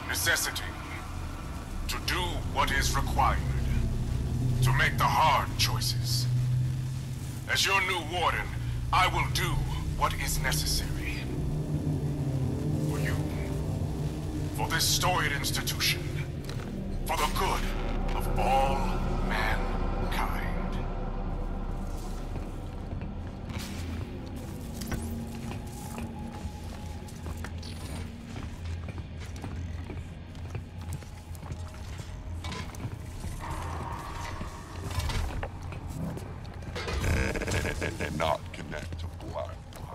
necessity. To do what is required. To make the hard choices. As your new warden, I will do what is necessary. For you. For this storied institution. For the good of all mankind. And not connect to blind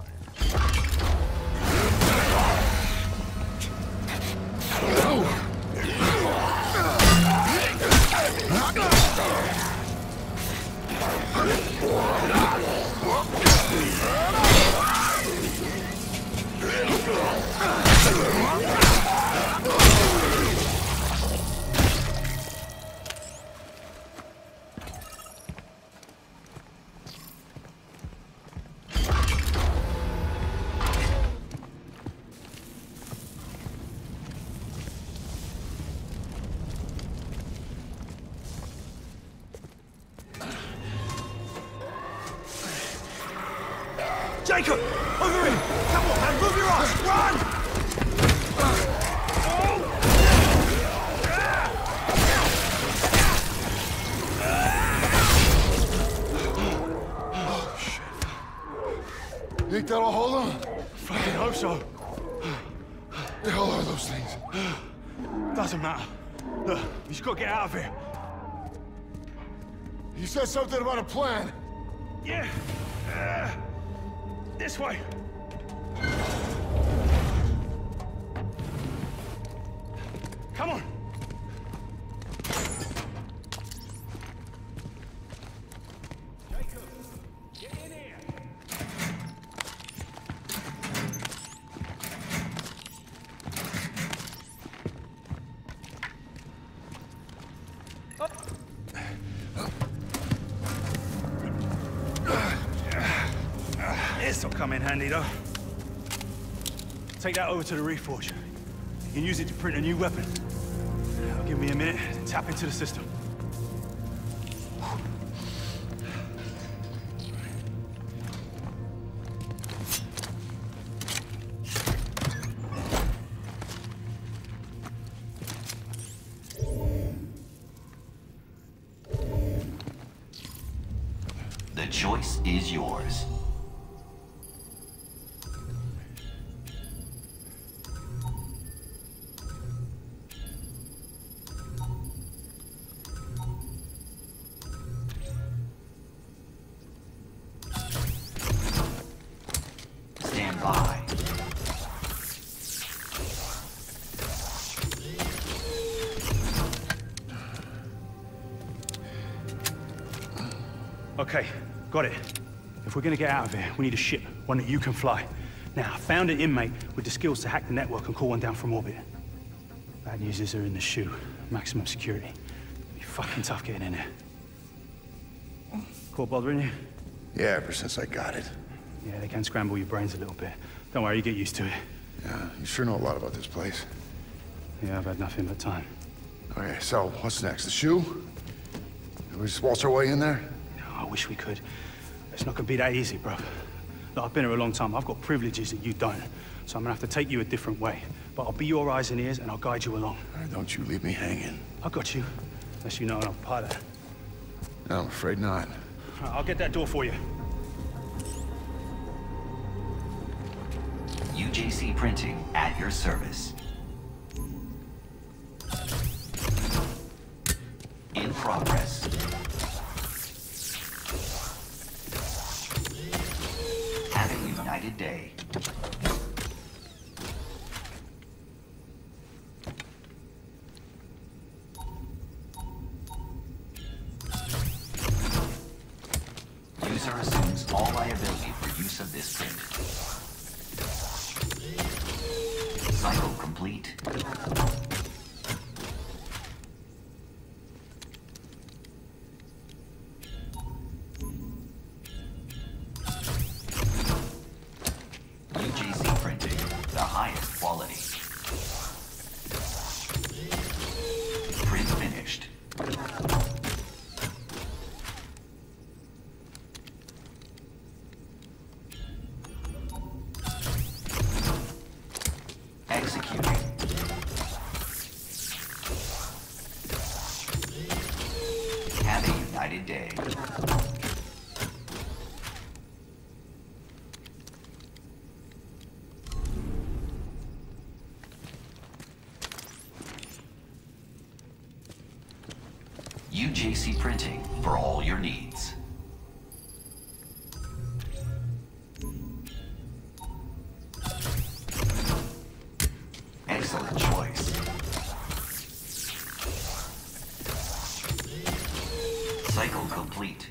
Jacob! Over here! Come on, man! Move your ass! Run! Oh, shit. You think that'll hold him? Fucking hope so. The hell are those things? Doesn't matter. Look, you just gotta get out of here. You said something about a plan. Yeah. This way. Come on. Jacob, get in here. This'll come in handy, though. Take that over to the Reforge. You can use it to print a new weapon. Now give me a minute to tap into the system. The choice is yours. Stand by. Okay, got it. If we're gonna get out of here, we need a ship, one that you can fly. Now, I found an inmate with the skills to hack the network and call one down from orbit. Bad news is they're in the shoe. Maximum security. It'll be fucking tough getting in there. Caught bothering you? Yeah, ever since I got it. Yeah, they can scramble your brains a little bit. Don't worry, you get used to it. Yeah, you sure know a lot about this place. Yeah, I've had nothing but time. Okay, so what's next? The shoe? Can we just waltz our way in there? I wish we could. It's not gonna be that easy, bro. Look, I've been here a long time. I've got privileges that you don't. So I'm gonna have to take you a different way. But I'll be your eyes and ears, and I'll guide you along. All right, don't you leave me hanging. I got you. Unless you know I'm a pilot. No, I'm afraid not. All right, I'll get that door for you. UJC Printing at your service. In progress. Have a united day. User assumes all liability for use of this print. Cycle complete. UJC Printing, the highest quality. lighted day. UJC Printing for all your needs. Excellent choice. Cycle complete.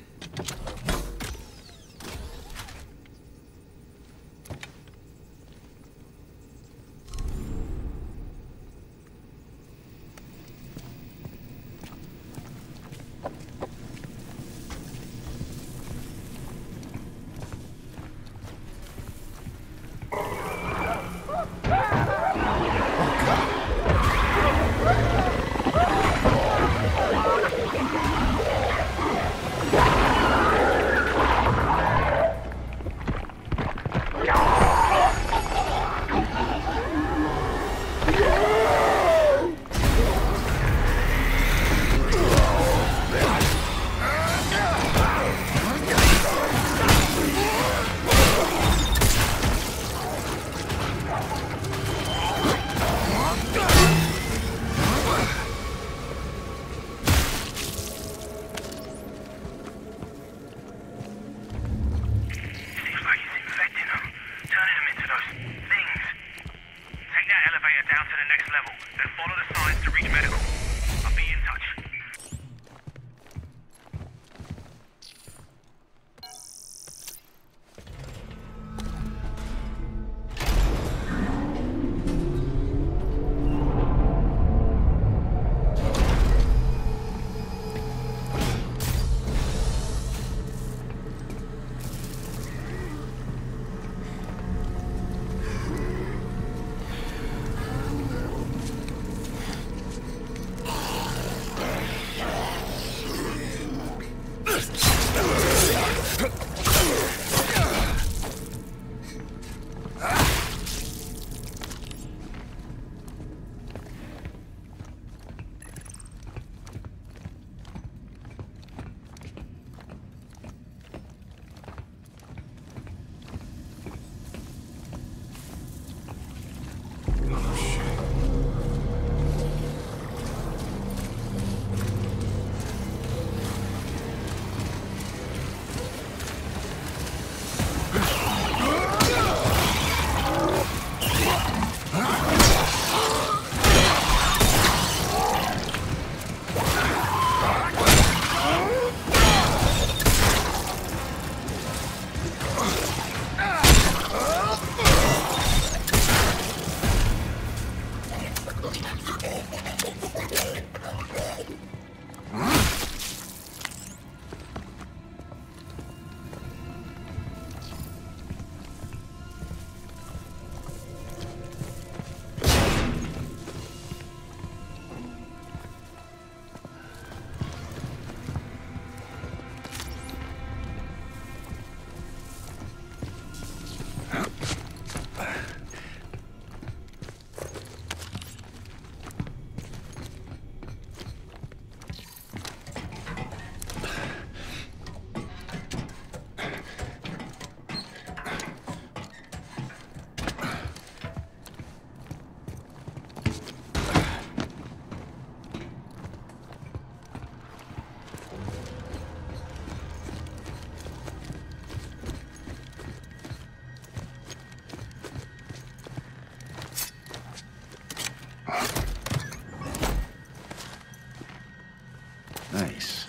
Nice.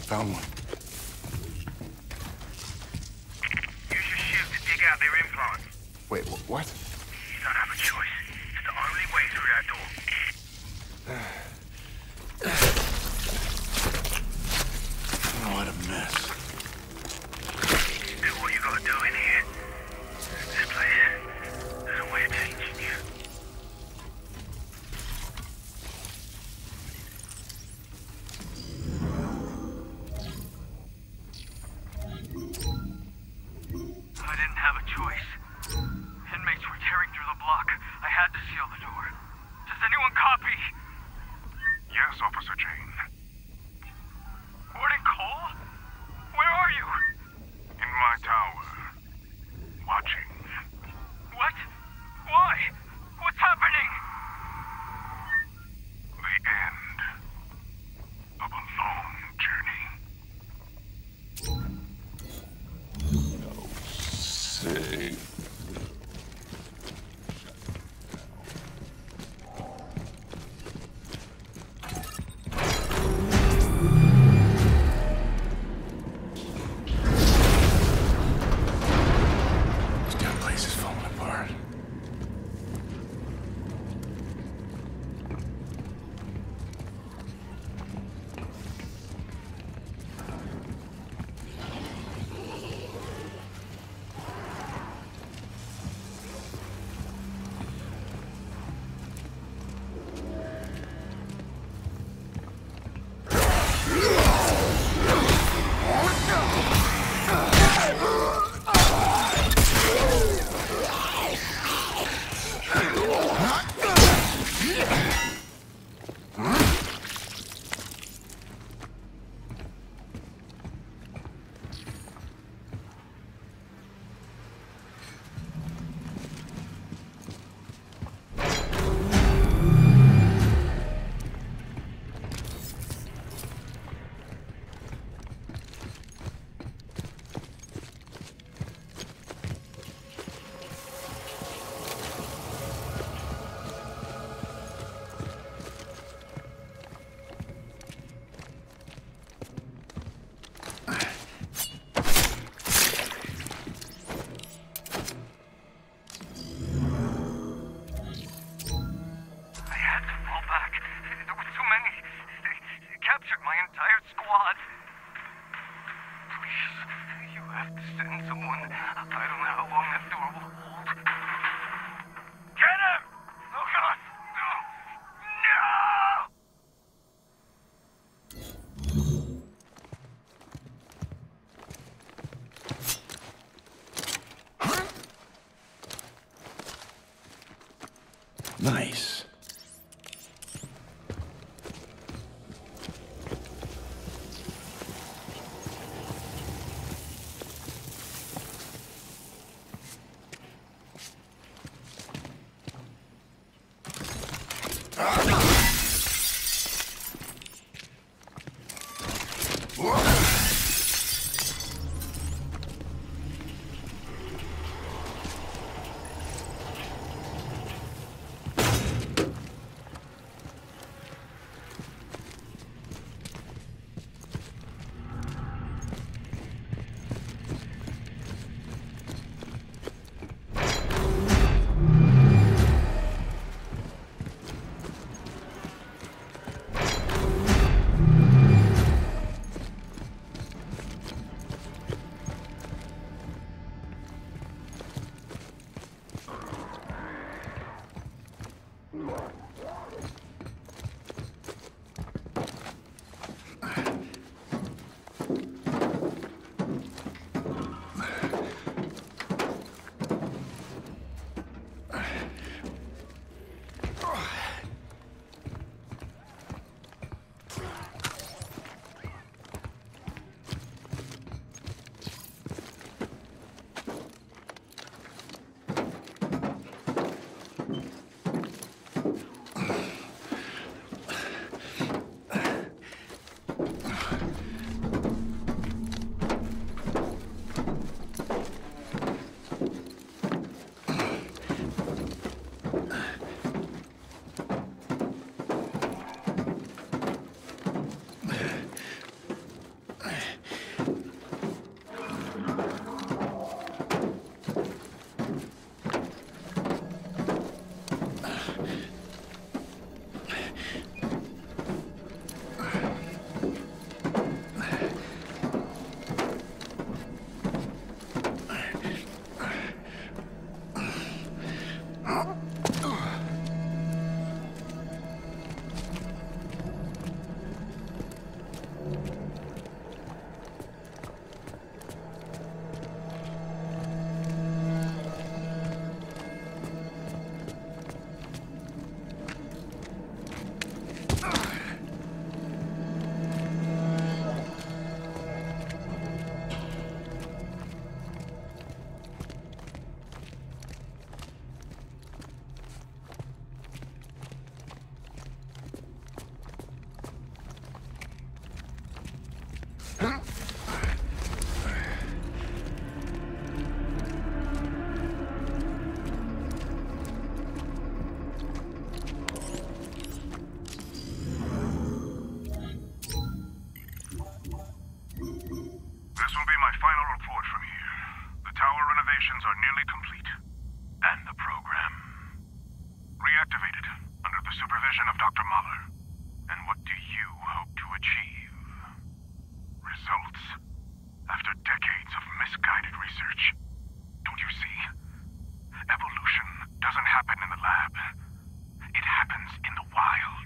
Found one. Use your shield to dig out their implants. Wait, what? You don't have a choice. It's the only way through that door. Oh, what a mess. Do what you gotta do in here. This place, there's a way of changing you. I didn't have a choice. Inmates were tearing through the block. I had to seal the door. Does anyone copy? Yes, Officer Jane. Warden Cole? Where are you? In my tower. Watching. What? Why? What's happening? The end of a long journey. See. This damn place is falling apart. Captured my entire squad. Please, you have to send someone. I don't know how long that door will hold. Get him! Oh God! No! Nice. This will be my final report from here. The tower renovations are nearly complete. And the program reactivated under the supervision of Dr. Mahler. And what do you hope to achieve? Results after decades of misguided research. Don't you see? Evolution doesn't happen in the lab. It happens in the wild.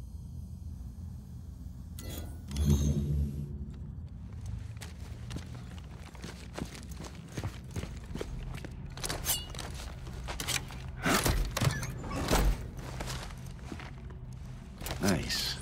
Nice.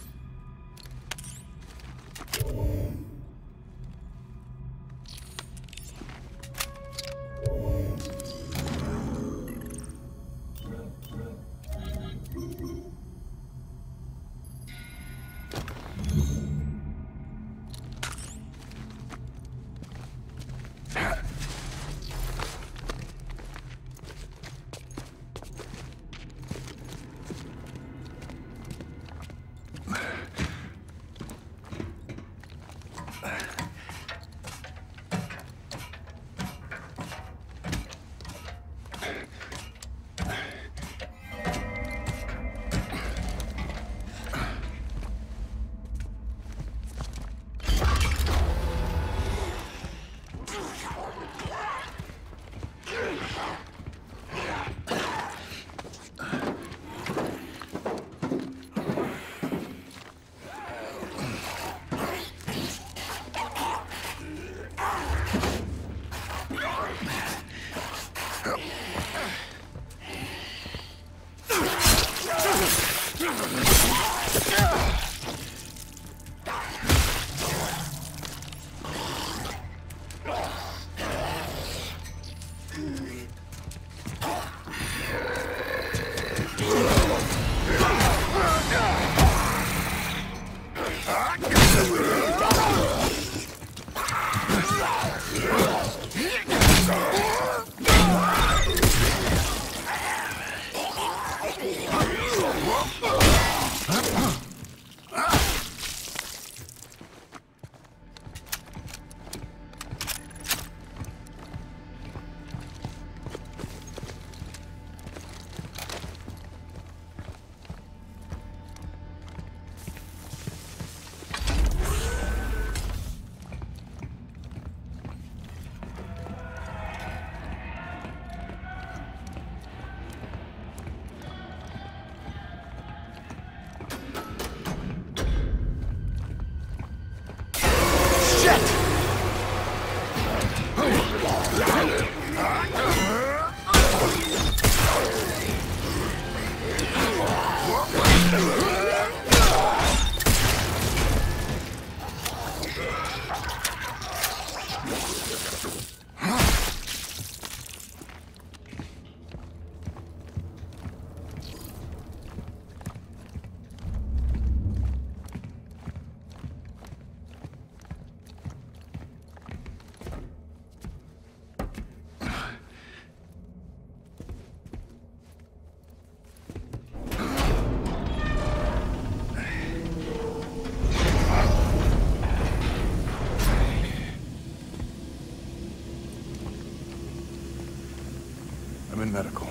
I'm in medical.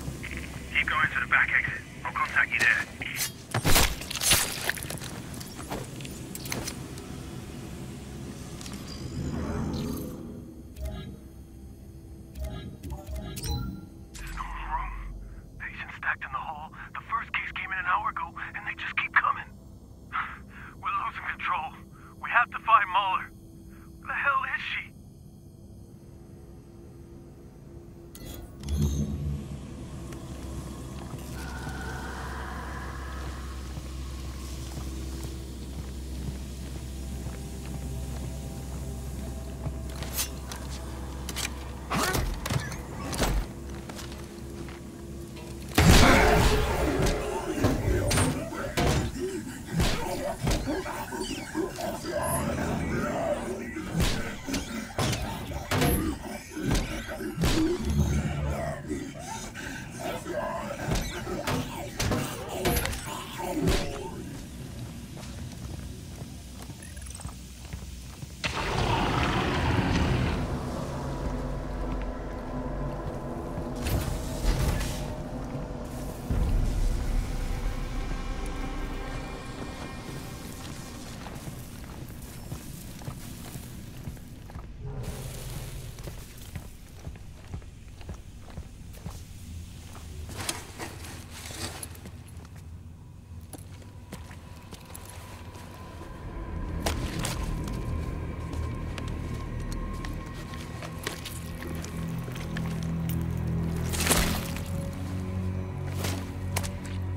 Keep going to the back exit. I'll contact you there. There's no room. They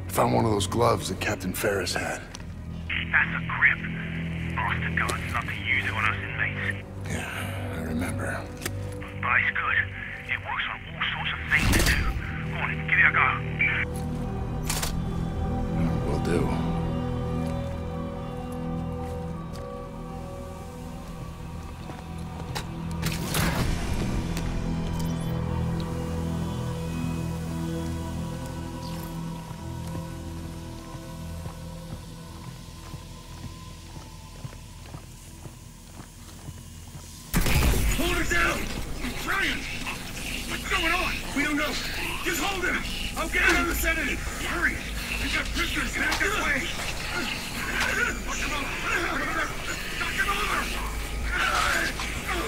Found one of those gloves that Captain Ferris had. That's a grip. Bastard guards love to use it on us inmates. Yeah, I remember. But it's good. It works on all sorts of things too. Go on, give it a go. Will do. Hold it down! Brian! What's going on? We don't know. Just hold him! I'll get another sedative! Hurry! We've got prisoners back this way! Knock him over! Knock him over!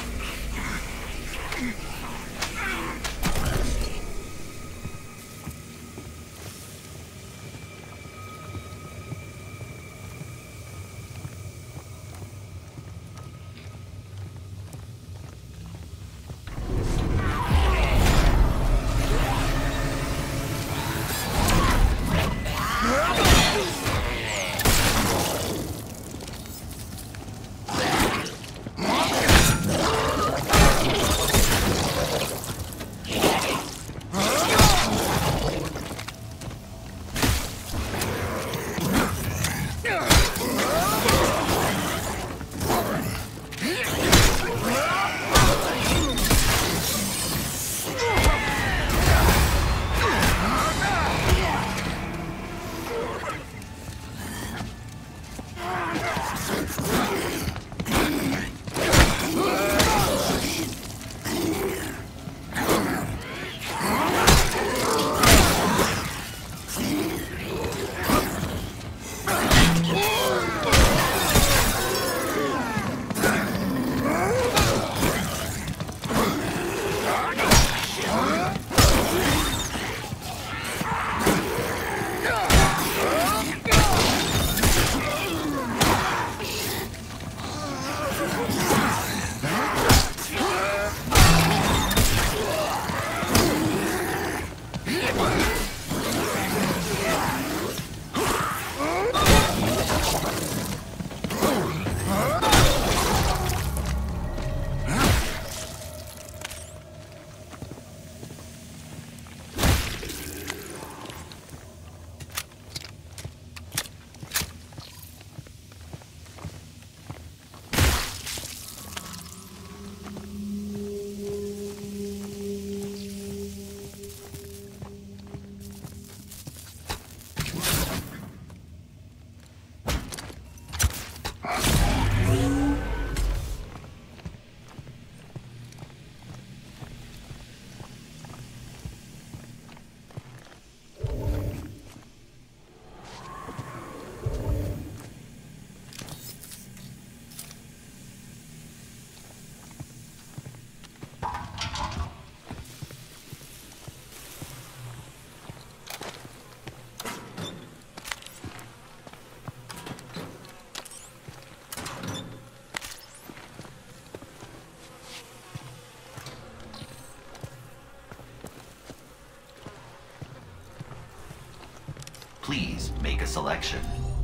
Please make a selection.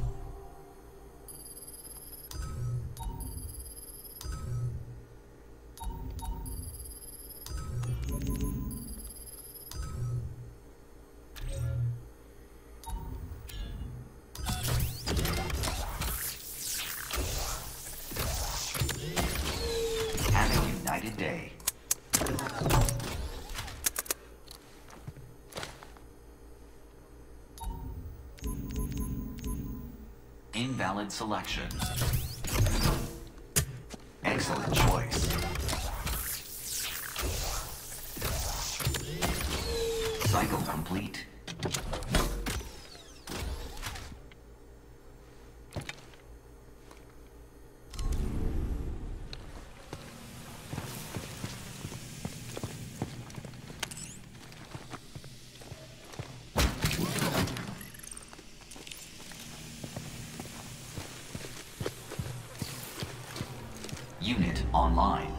Have a united day. Invalid selection. Excellent choice. Cycle complete. Unit online.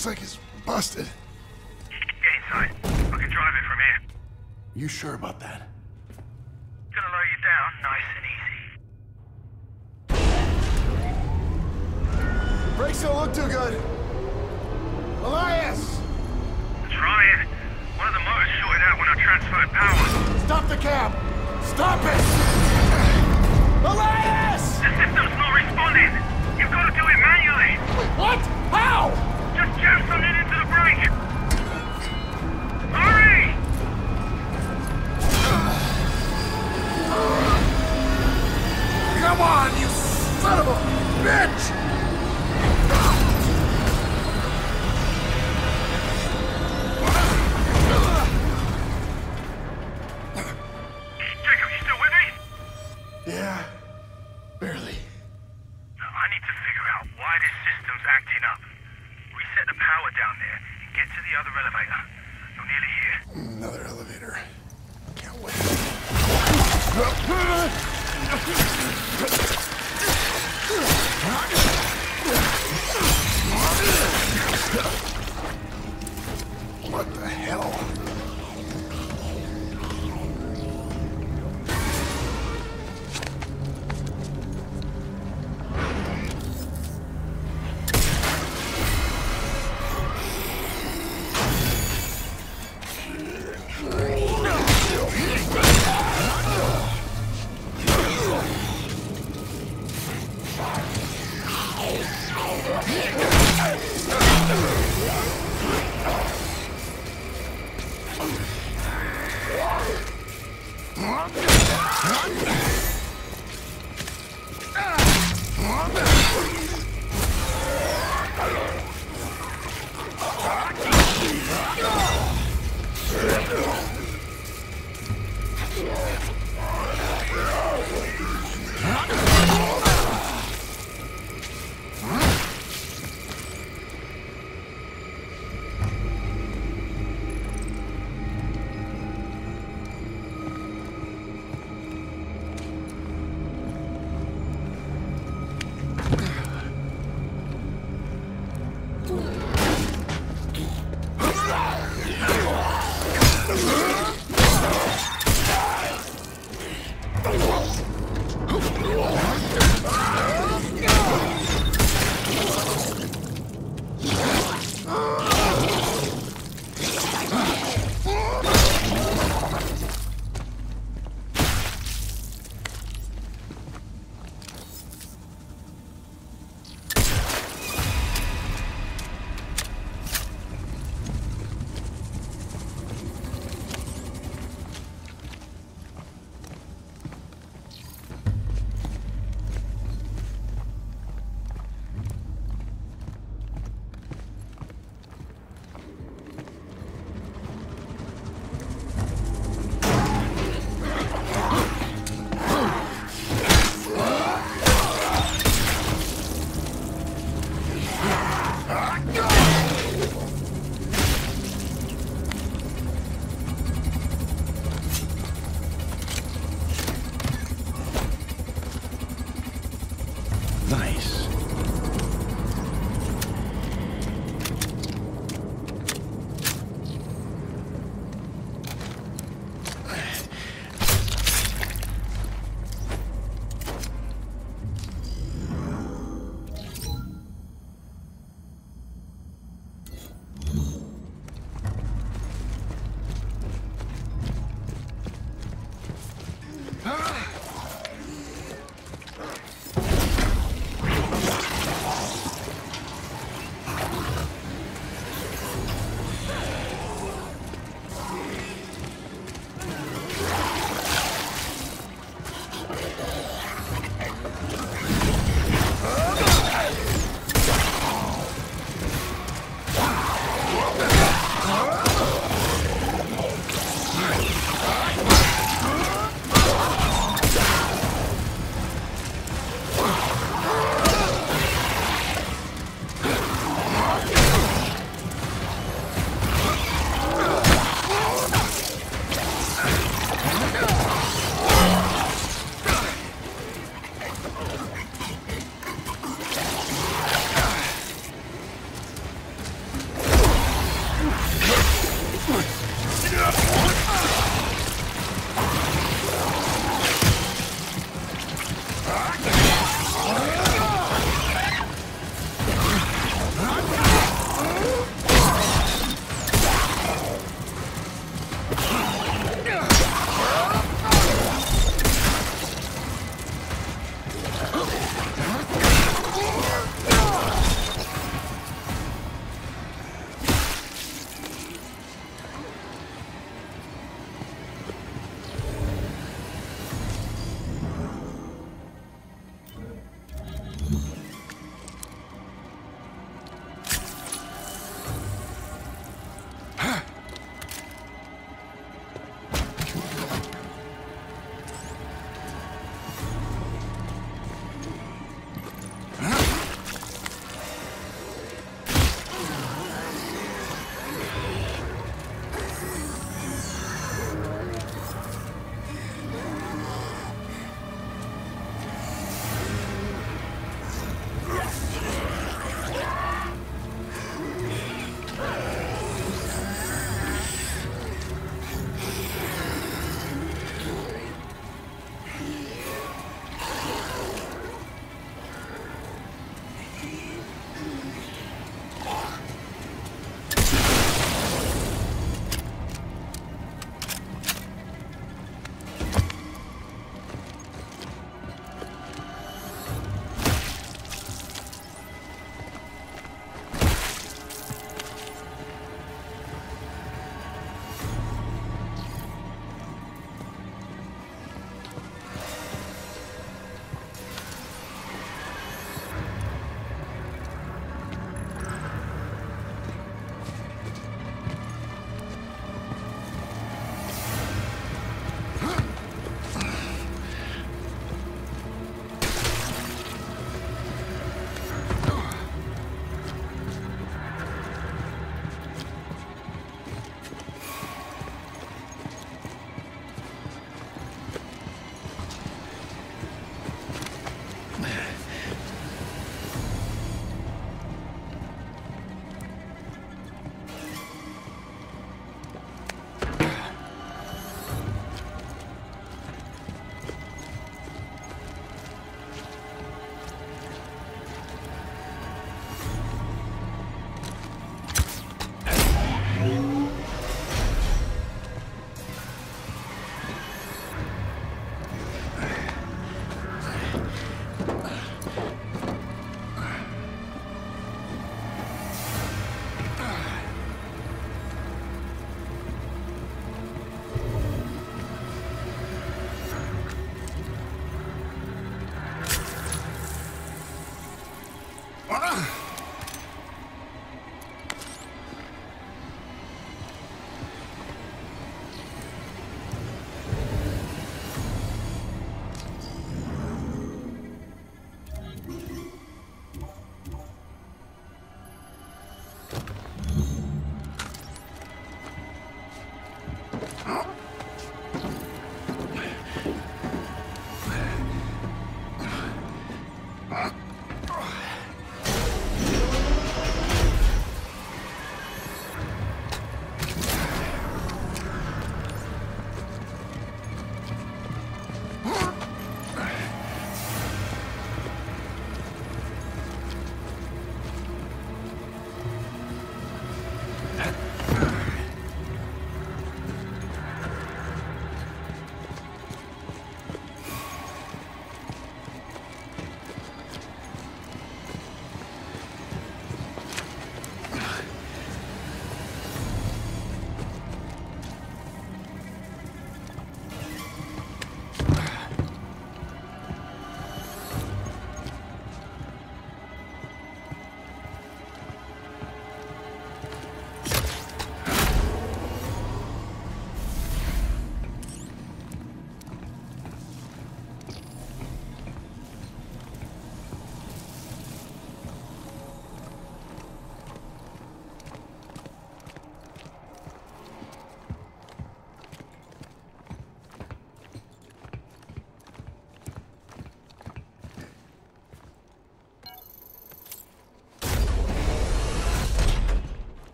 Looks like it's busted. Get inside. I can drive it from here. You sure about that? Gonna lower you down nice and easy. Brakes don't look too good. Elias! Trying. One of the motors shorted out when I transferred power. Stop the cab! Stop it! Elias! The system's not responding. You've got to do it manually. What? How? Just jam something into the brake. Hurry! Come on, you son of a bitch! Jacob, you still with me? Yeah, barely. I need to figure out why this system's acting up. Reset the power down there and get to the other elevator. You're nearly here. Another elevator. Can't wait. What the hell?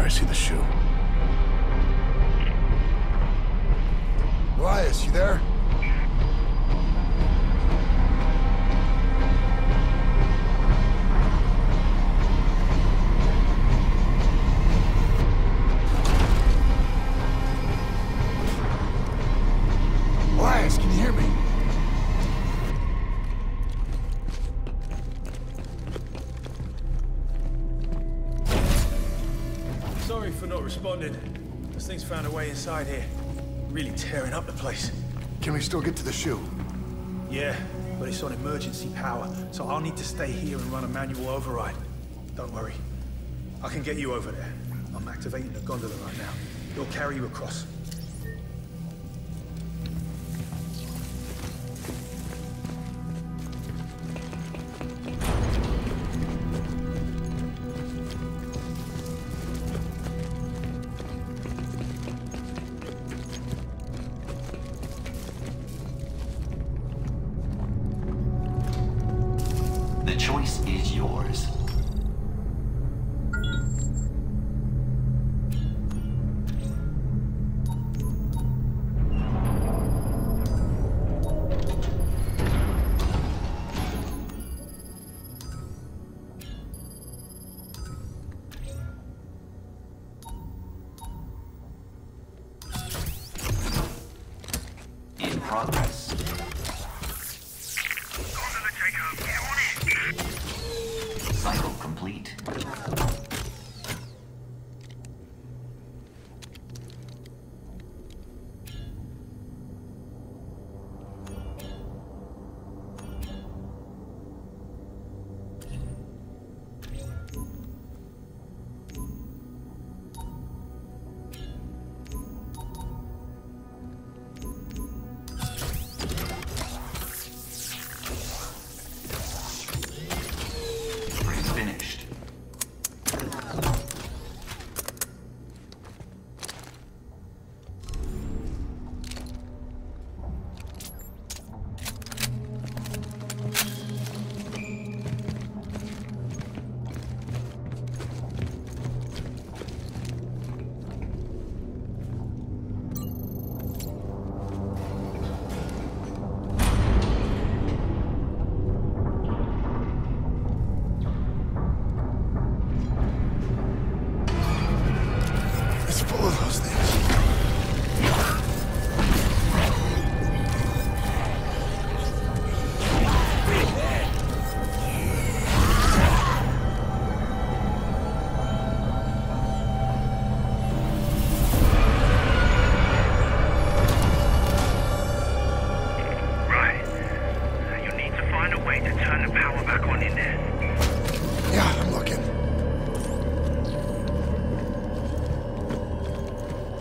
I see the shoe. Elias, you there? Elias, can you hear me? Sorry for not responding. This thing's found a way inside here. Really tearing up the place. Can we still get to the shoe? Yeah, but it's on emergency power, so I'll need to stay here and run a manual override. Don't worry. I can get you over there. I'm activating the gondola right now. It'll carry you across. The choice is yours. In progress. Gondola takeover, get on it! Cycle complete. Finished. It's full of those things. Right. You need to find a way to turn the power back on in there. Yeah, I'm looking.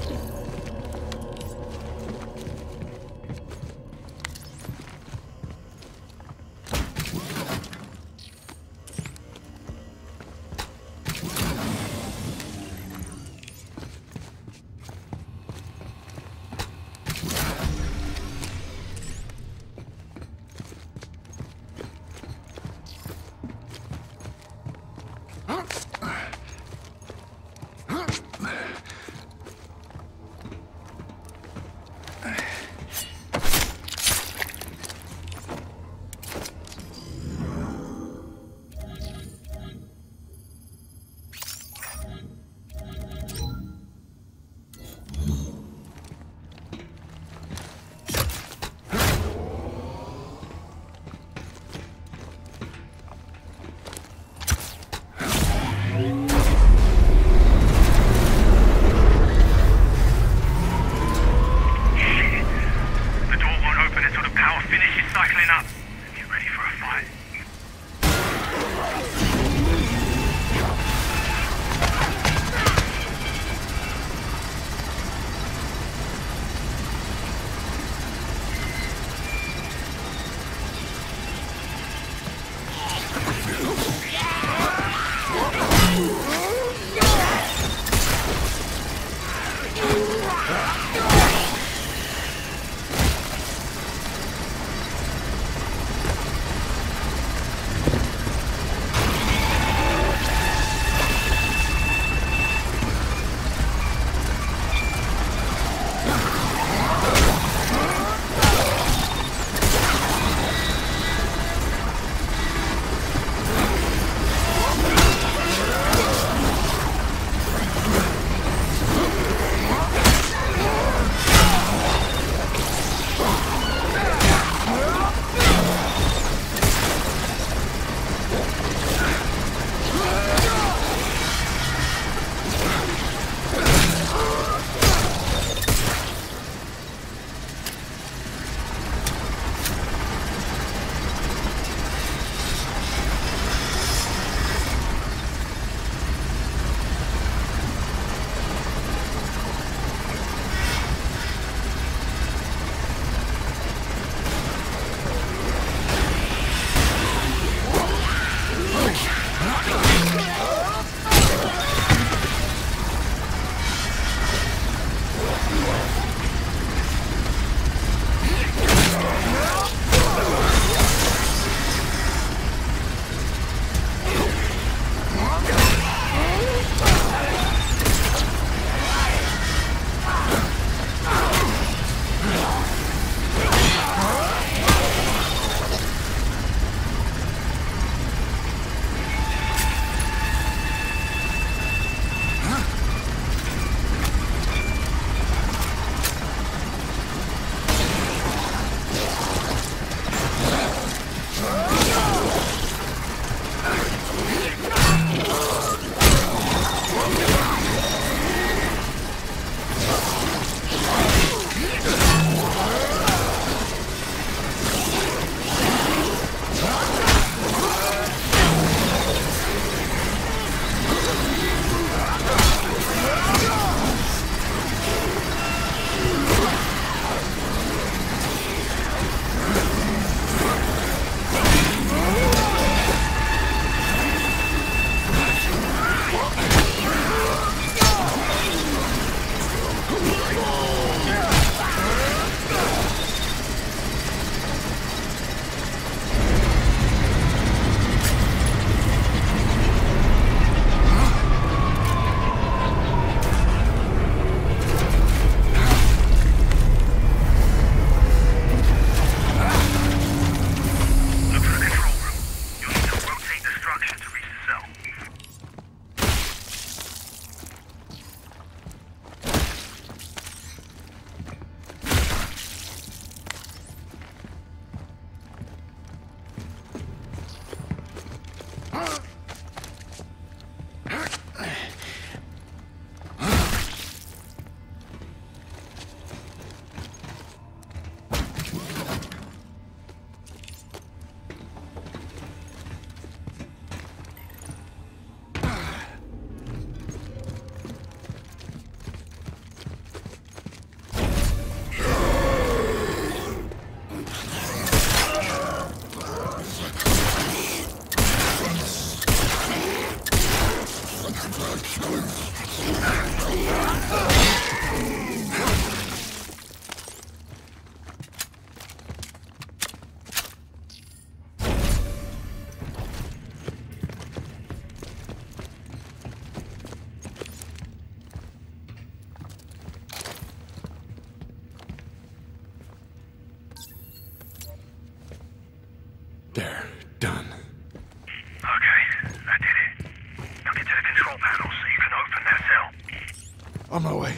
There, done. Okay, I did it. Now get to the control panel so you can open that cell. On my way.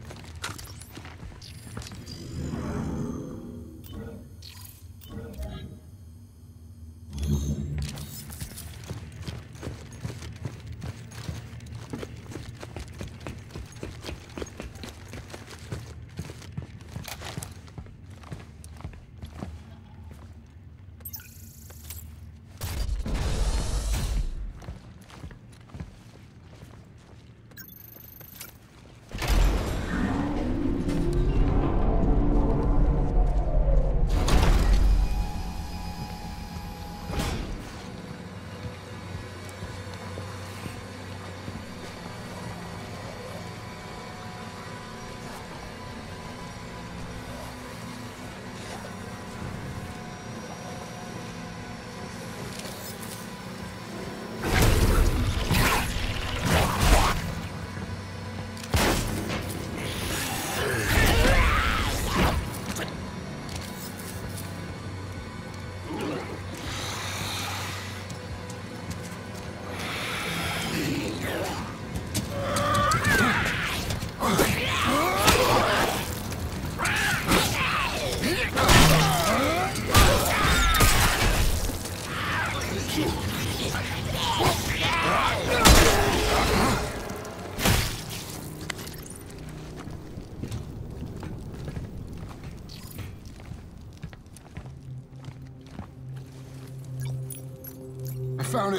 Found it.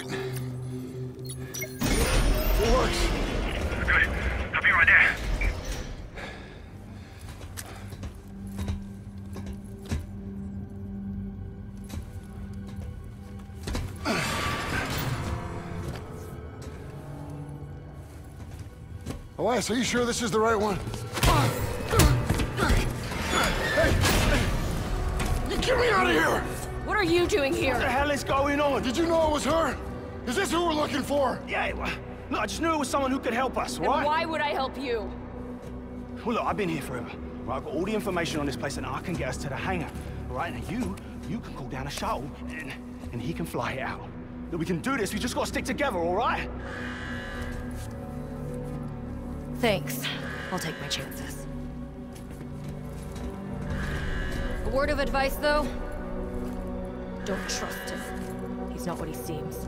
It works. Good. I'll be right there. Elias, are you sure this is the right one? Hey! You get me out of here! What are you doing here? What the hell is going on? Did you know it was her? Is this who we're looking for? Yeah, well, look, I just knew it was someone who could help us, And right? why would I help you? Well, look, I've been here forever. Right, I've got all the information on this place, and I can get us to the hangar. Right, and you can call down a shuttle, and he can fly it out. Look, we can do this. We just got to stick together, all right? Thanks. I'll take my chances. A word of advice, though? Don't trust him. He's not what he seems.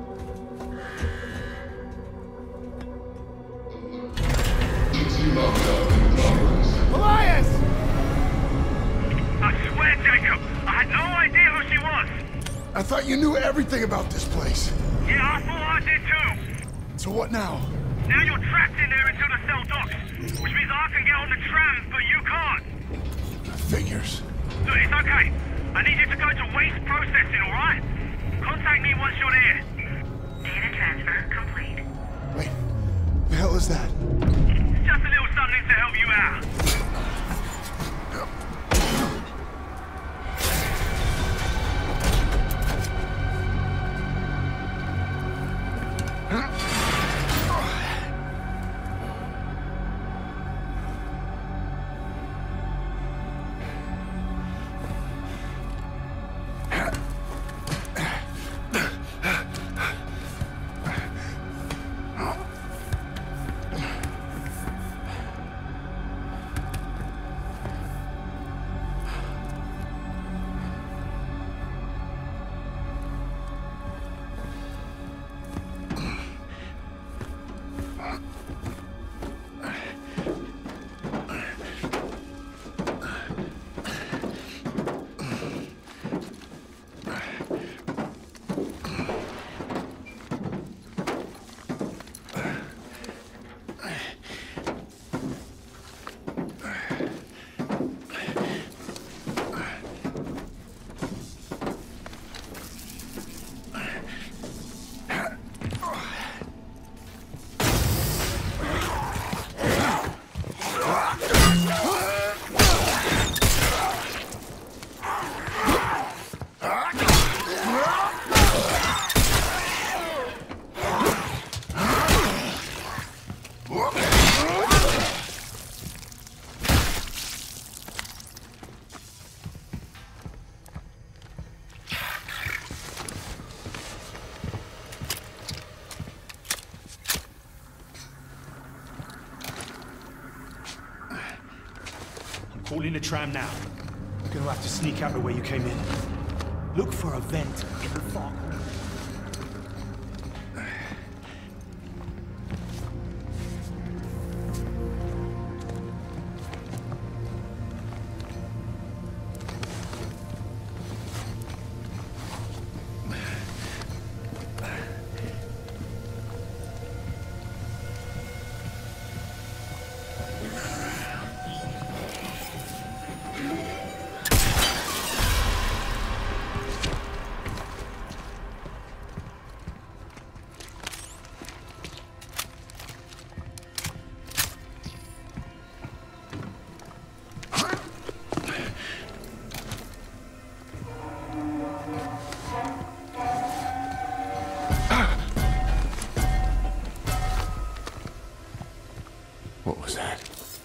Elias! I swear, Jacob, I had no idea who she was. I thought you knew everything about this place. Yeah, I thought I did too. So what now? Now you're trapped in there until the cell docks, which means I can get on the trams, but you can't. Figures. Look, it's okay. I need you to go to waste processing, alright? Contact me once you're there. Data transfer complete. Wait, the hell is that? It's just a little something to help you out. Call in a tram now. We're gonna have to sneak out the way you came in. Look for a vent in the far corner. What was that?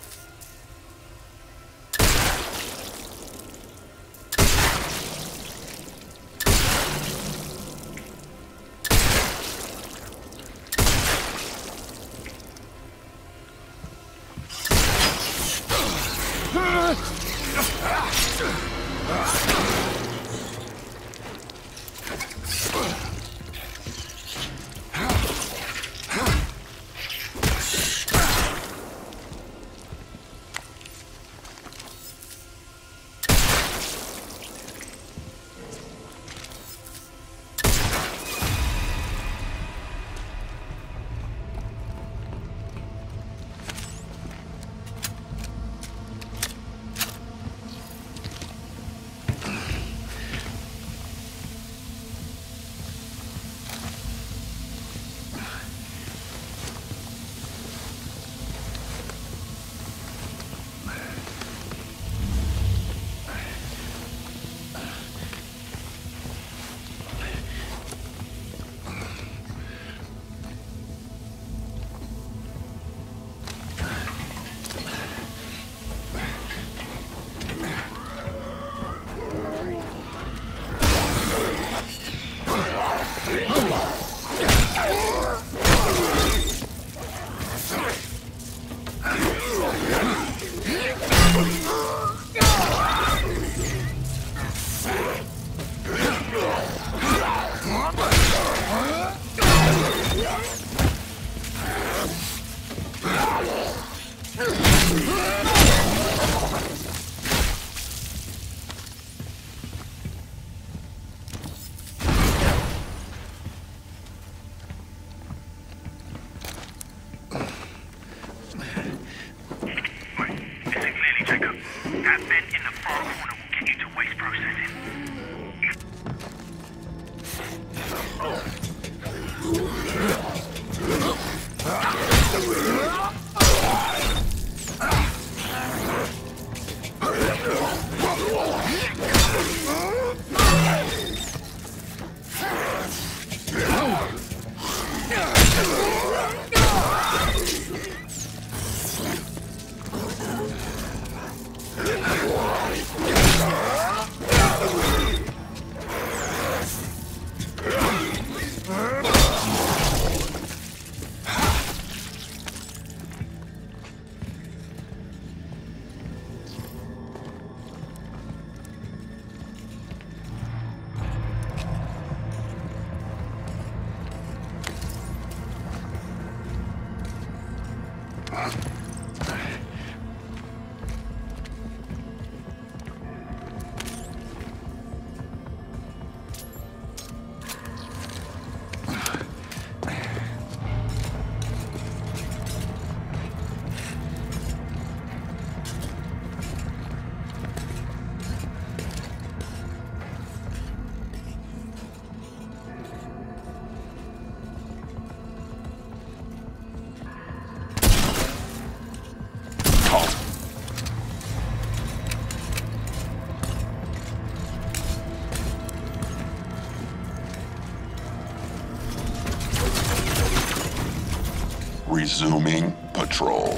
Resuming patrol.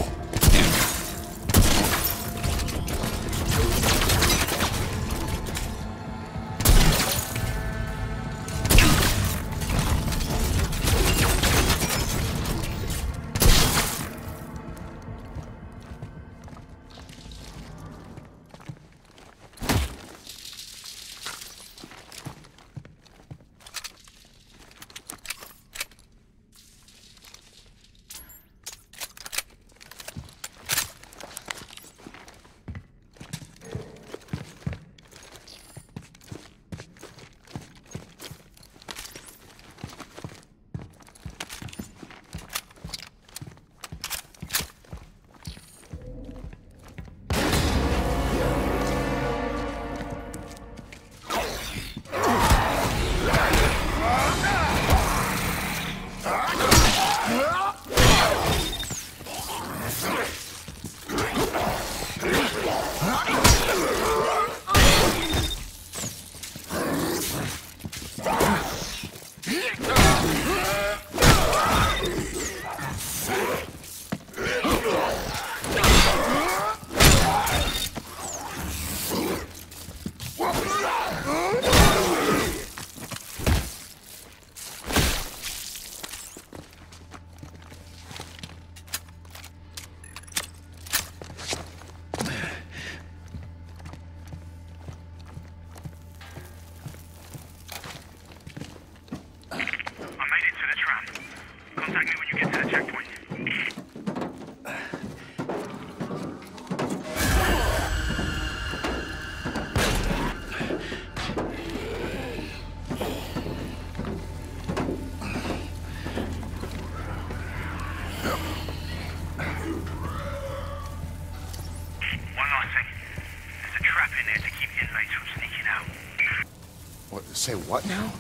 Say what now?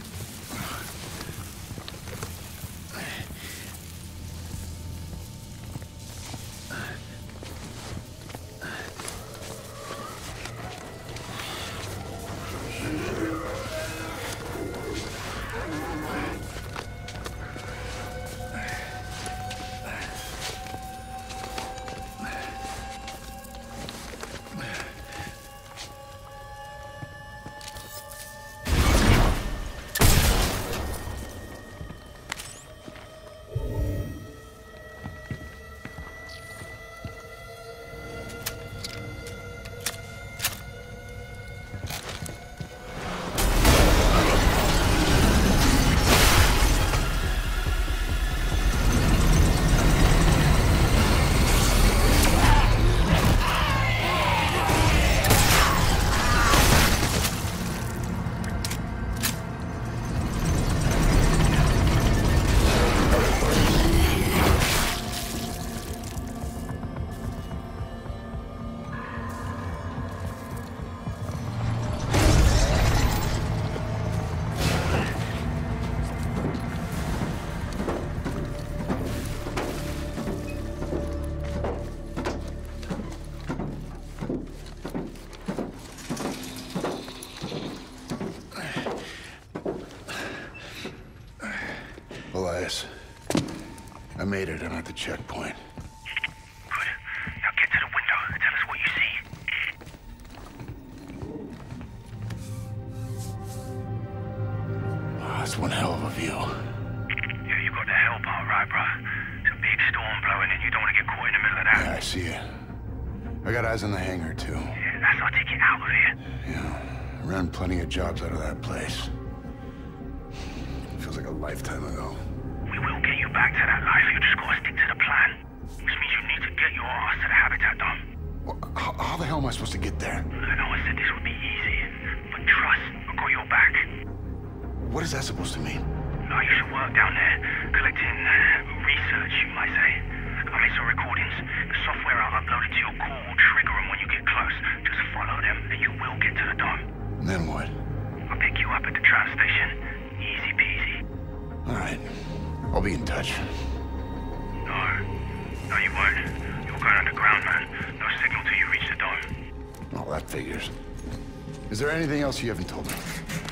Elias, I made it. I'm at the checkpoint. Good. Now get to the window. Tell us what you see. Oh, that's one hell of a view. Yeah, you got the hell part right, bro. It's a big storm blowing and you don't want to get caught in the middle of that. Yeah, I see it. I got eyes on the hangar, too. Yeah, that's our ticket out of here. Yeah, I ran plenty of jobs out of that place. Feels like a lifetime ago. We will get you back to that life. You just gotta stick to the plan. Which means you need to get your ass to the habitat dome. Well, how the hell am I supposed to get there? I know I said this would be easy, but trust, I've got your back. What is that supposed to mean? No, you should work down there, collecting research, you might say. I made some recordings. The software I uploaded to your core will trigger them when you get close. Just follow them, and you will get to the dome. And then what? I'll pick you up at the tram station. Easy peasy. All right. I'll be in touch. No, you won't. You're going underground, man. No signal till you reach the dome. Oh, that figures. Is there anything else you haven't told me?